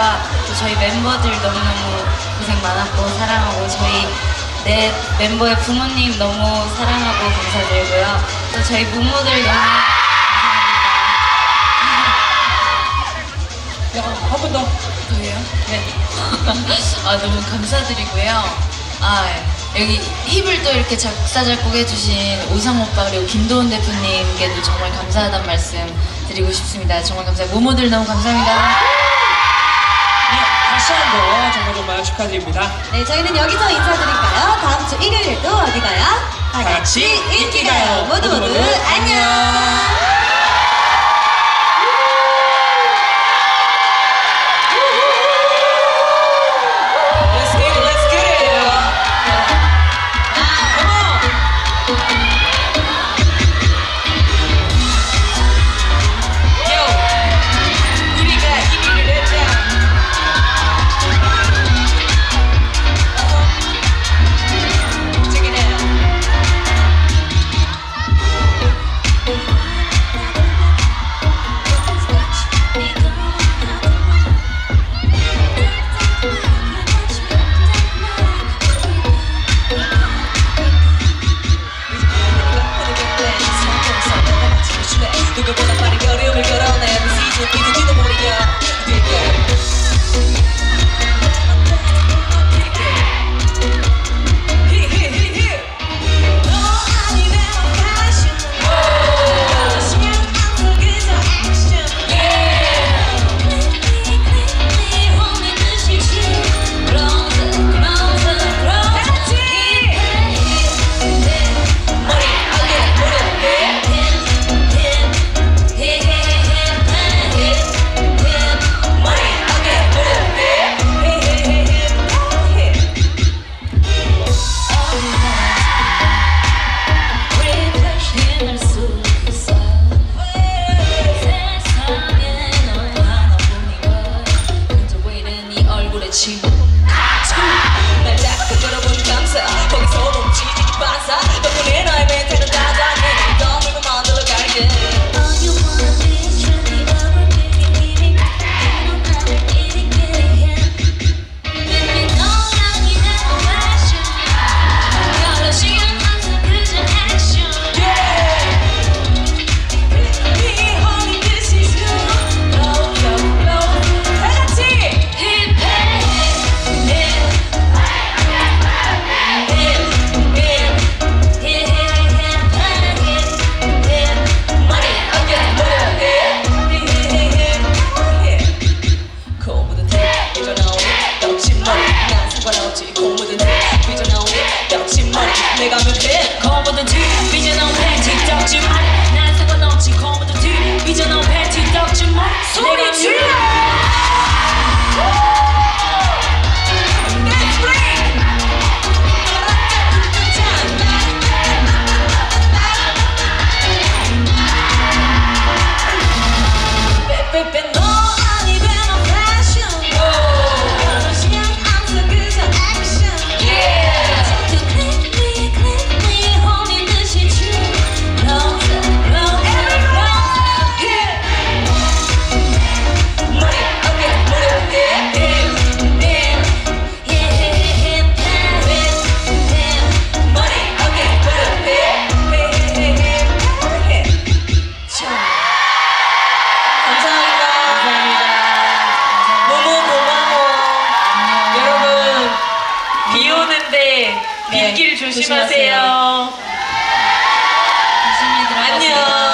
또 저희 멤버들 너무너무 고생 많았고 사랑하고 저희 내 멤버의 부모님 너무 사랑하고 감사드리고요. 또 저희 부모들 너무 감사합니다. 한 번 더. 더해요? 네. 너무 감사드리고요. 여기 힙을 또 이렇게 작사 작곡해주신 오상 오빠 그리고 김도훈 대표님께도 정말 감사하다는 말씀 드리고 싶습니다. 정말 감사해요. 모모들 너무 감사합니다. 네, 다시 한번 정말 축하드립니다. 네, 저희는 여기서 인사드릴까요? 다음 주 일요일에도 어디 가요? 다 같이 인기가요. 모두 안녕. 누구보다 빠르게 어려움을 걸어내 시즌 이제지도 모르냐 날 자꾸 걸어보는 감사 거기서 멈추지 반사 덕분에 나의 멘트는 다다네 더 물고 만들어 갈게 내가 몇해 거보든지 삐져나온 팬티 덕지만 난 상관없지 거보든지 삐져나온 팬티 덕지만 소리 질러 빗길 조심하세요. 조심히 들어가세요. 안녕.